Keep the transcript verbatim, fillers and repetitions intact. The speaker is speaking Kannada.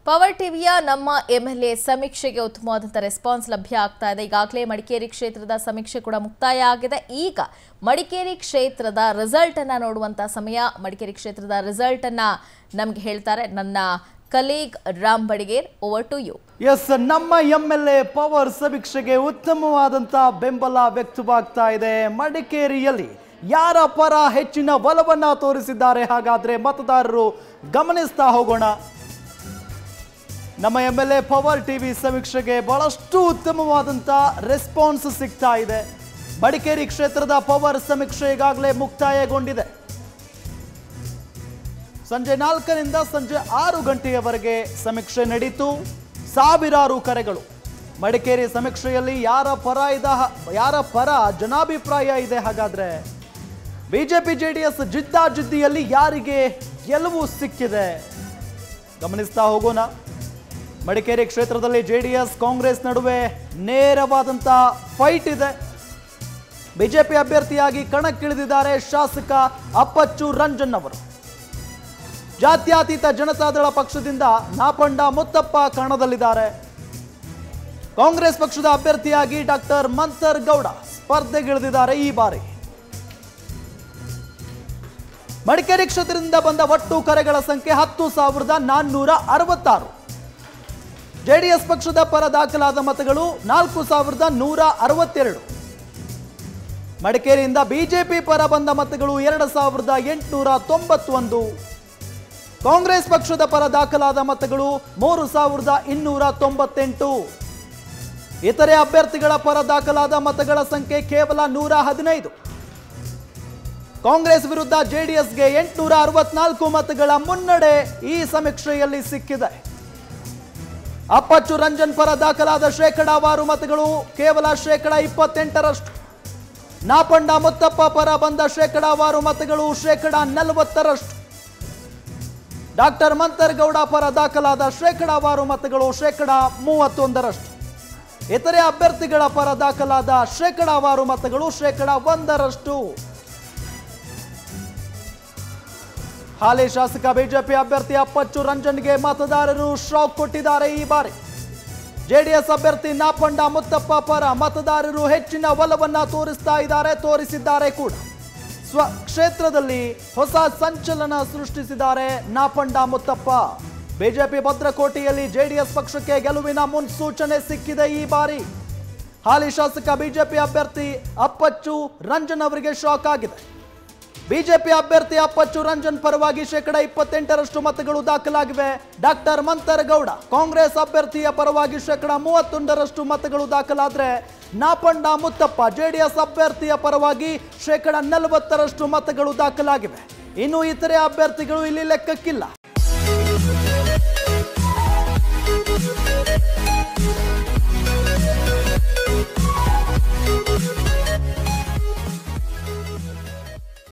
ಪವರ್ ಟಿವಿಯ ನಮ್ಮ ಎಂಎಲ್ಎ ಸಮೀಕ್ಷೆಗೆ ಉತ್ತಮವಾದಂತ ರೆಸ್ಪಾನ್ಸ್ ಲಭ್ಯ ಆಗ್ತಾ ಇದೆ. ಈಗಾಗಲೇ ಮಡಿಕೇರಿ ಕ್ಷೇತ್ರದ ಸಮೀಕ್ಷೆ ಕೂಡ ಮುಕ್ತಾಯ ಆಗಿದೆ. ಈಗ ಮಡಿಕೇರಿ ಕ್ಷೇತ್ರದ ರಿಸಲ್ಟ್ ಅನ್ನು ನೋಡುವಂತ ಸಮಯ. ಮಡಿಕೇರಿ ಕ್ಷೇತ್ರದ ರಿಸಲ್ಟ್ ಅನ್ನು ನಮಗೆ ಹೇಳ್ತಾರೆ ನನ್ನ colleague Ram Badiger. Over to you. ಎಸ್, ನಮ್ಮ ಎಂಎಲ್ಎ ಪವರ್ ಸಮೀಕ್ಷೆಗೆ ಉತ್ತಮವಾದಂತ ಬೆಂಬಲ ವ್ಯಕ್ತವಾಗ್ತಾ ಇದೆ. ಮಡಿಕೇರಿಯಲ್ಲಿ ಯಾರ ಪರ ಹೆಚ್ಚಿನ ಒಲವನ್ನ ತೋರಿಸಿದ್ದಾರೆ ಹಾಗಾದ್ರೆ ಮತದಾರರು ಗಮನಿಸ್ತಾ ಹೋಗೋಣ. ನಮ್ಮ ಎಂಎಲ್ಎ ಪವರ್ ಟಿವಿ ಸಮೀಕ್ಷೆಗೆ ಬಹಳಷ್ಟು ಉತ್ತಮವಾದಂತ ರೆಸ್ಪಾನ್ಸ್ ಸಿಗ್ತಾ ಇದೆ. ಮಡಿಕೇರಿ ಕ್ಷೇತ್ರದ ಪವರ್ ಸಮೀಕ್ಷೆ ಈಗಾಗಲೇ ಮುಕ್ತಾಯಗೊಂಡಿದೆ. ಸಂಜೆ ನಾಲ್ಕರಿಂದ ಸಂಜೆ ಆರು ಗಂಟೆಯವರೆಗೆ ಸಮೀಕ್ಷೆ ನಡೀತು. ಸಾವಿರಾರು ಕರೆಗಳು. ಮಡಿಕೇರಿ ಸಮೀಕ್ಷೆಯಲ್ಲಿ ಯಾರ ಪರ ಇದ ಯಾರ ಪರ ಜನಾಭಿಪ್ರಾಯ ಇದೆ ಹಾಗಾದ್ರೆ ಬಿಜೆಪಿ ಜೆಡಿಎಸ್ ಜಿದ್ದಾಜಿದ್ದಿಯಲ್ಲಿ ಯಾರಿಗೆ ಗೆಲುವು ಸಿಕ್ಕಿದೆ ಗಮನಿಸ್ತಾ ಹೋಗೋಣ. ಮಡಿಕೇರಿ ಕ್ಷೇತ್ರದಲ್ಲಿ ಜೆಡಿಎಸ್ ಕಾಂಗ್ರೆಸ್ ನಡುವೆ ನೇರವಾದಂತ ಫೈಟ್ ಇದೆ. ಬಿಜೆಪಿ ಅಭ್ಯರ್ಥಿಯಾಗಿ ಕಣಕ್ಕಿಳಿದಿದ್ದಾರೆ ಶಾಸಕ ಅಪ್ಪಚ್ಚು ರಂಜನ್ ಅವರು. ಜಾತ್ಯತೀತ ಜನತಾದಳ ಪಕ್ಷದಿಂದ ನಾಪಂಡ ಮುತ್ತಪ್ಪ ಕಣದಲ್ಲಿದ್ದಾರೆ. ಕಾಂಗ್ರೆಸ್ ಪಕ್ಷದ ಅಭ್ಯರ್ಥಿಯಾಗಿ ಡಾಕ್ಟರ್ ಮಂತರ್ ಗೌಡ ಸ್ಪರ್ಧೆಗಿಳಿದಿದ್ದಾರೆ. ಈ ಬಾರಿ ಮಡಿಕೇರಿ ಕ್ಷೇತ್ರದಿಂದ ಬಂದ ಒಟ್ಟು ಕರೆಗಳ ಸಂಖ್ಯೆ ಹತ್ತು ಸಾವಿರದ ನಾನ್ನೂರ ಅರವತ್ತಾರು. ಜೆಡಿಎಸ್ ಪಕ್ಷದ ಪರ ದಾಖಲಾದ ಮತಗಳು ನಾಲ್ಕು ಸಾವಿರದ ನೂರ ಅರವತ್ತೆರಡು. ಮಡಿಕೇರಿಯಿಂದ ಬಿಜೆಪಿ ಪರ ಬಂದ ಮತಗಳು ಎರಡು ಸಾವಿರದ ಎಂಟುನೂರ ತೊಂಬತ್ತೊಂದು. ಕಾಂಗ್ರೆಸ್ ಪಕ್ಷದ ಪರ ದಾಖಲಾದ ಮತಗಳು ಮೂರು ಸಾವಿರದ ಇನ್ನೂರ ತೊಂಬತ್ತೆಂಟು. ಇತರೆ ಅಭ್ಯರ್ಥಿಗಳ ಪರ ದಾಖಲಾದ ಮತಗಳ ಸಂಖ್ಯೆ ಕೇವಲ ನೂರ ಹದಿನೈದು. ಕಾಂಗ್ರೆಸ್ ವಿರುದ್ಧ ಜೆಡಿಎಸ್ಗೆ ಎಂಟುನೂರ ಅರವತ್ನಾಲ್ಕು ಮತಗಳ ಮುನ್ನಡೆ ಈ ಸಮೀಕ್ಷೆಯಲ್ಲಿ ಸಿಕ್ಕಿದೆ. ಅಪ್ಪಚ್ಚು ರಂಜನ್ ಪರ ದಾಖಲಾದ ಶೇಕಡಾವಾರು ಮತಗಳು ಕೇವಲ ಶೇಕಡ ಇಪ್ಪತ್ತೆಂಟರಷ್ಟು. ನಾಪಂಡ ಮುತ್ತಪ್ಪ ಪರ ಬಂದ ಶೇಕಡಾವಾರು ಮತಗಳು ಶೇಕಡ ನಲವತ್ತರಷ್ಟು. ಡಾಕ್ಟರ್ ಮಂತರ್ ಗೌಡ ಪರ ದಾಖಲಾದ ಶೇಕಡಾವಾರು ಮತಗಳು ಶೇಕಡ ಮೂವತ್ತೊಂದರಷ್ಟು. ಇತರೆ ಅಭ್ಯರ್ಥಿಗಳ ಪರ ದಾಖಲಾದ ಶೇಕಡಾವಾರು ಮತಗಳು ಶೇಕಡ ಒಂದರಷ್ಟು. ಹಾಲಿ ಶಾಸಕ ಬಿಜೆಪಿ ಅಭ್ಯರ್ಥಿ ಅಪ್ಪಚ್ಚು ರಂಜನ್ಗೆ ಮತದಾರರು ಶಾಕ್ ಕೊಟ್ಟಿದ್ದಾರೆ. ಈ ಬಾರಿ ಜೆಡಿಎಸ್ ಅಭ್ಯರ್ಥಿ ನಾಪಂಡ ಮುತ್ತಪ್ಪ ಪರ ಮತದಾರರು ಹೆಚ್ಚಿನ ಒಲವನ್ನ ತೋರಿಸ್ತಾ ಇದ್ದಾರೆ, ತೋರಿಸಿದ್ದಾರೆ ಕೂಡ. ಸ್ವ ಕ್ಷೇತ್ರದಲ್ಲಿ ಹೊಸ ಸಂಚಲನ ಸೃಷ್ಟಿಸಿದ್ದಾರೆ ನಾಪಂಡ ಮುತ್ತಪ್ಪ. ಬಿಜೆಪಿ ಭದ್ರಕೋಟೆಯಲ್ಲಿ ಜೆಡಿಎಸ್ ಪಕ್ಷಕ್ಕೆ ಗೆಲುವಿನ ಮುನ್ಸೂಚನೆ ಸಿಕ್ಕಿದೆ. ಈ ಬಾರಿ ಹಾಲಿ ಶಾಸಕ ಬಿಜೆಪಿ ಅಭ್ಯರ್ಥಿ ಅಪ್ಪಚ್ಚು ರಂಜನ್ ಅವರಿಗೆ ಶಾಕ್ ಆಗಿದೆ. ಬಿಜೆಪಿ ಅಭ್ಯರ್ಥಿ ಅಪ್ಪಚ್ಚು ರಂಜನ್ ಪರವಾಗಿ ಶೇಕಡ ಇಪ್ಪತ್ತೆಂಟರಷ್ಟು ಮತಗಳು ದಾಖಲಾಗಿವೆ. ಡಾಕ್ಟರ್ ಮಂತರ್ ಗೌಡ ಕಾಂಗ್ರೆಸ್ ಅಭ್ಯರ್ಥಿಯ ಪರವಾಗಿ ಶೇಕಡ ಮೂವತ್ತೊಂದರಷ್ಟು ಮತಗಳು ದಾಖಲಾದ್ರೆ ನಾಪಂಡ ಮುತ್ತಪ್ಪ ಜೆಡಿಎಸ್ ಅಭ್ಯರ್ಥಿಯ ಪರವಾಗಿ ಶೇಕಡ ನಲವತ್ತರಷ್ಟು ಮತಗಳು ದಾಖಲಾಗಿವೆ. ಇನ್ನು ಇತರೆ ಅಭ್ಯರ್ಥಿಗಳು ಇಲ್ಲಿ ಲೆಕ್ಕಕ್ಕಿಲ್ಲ.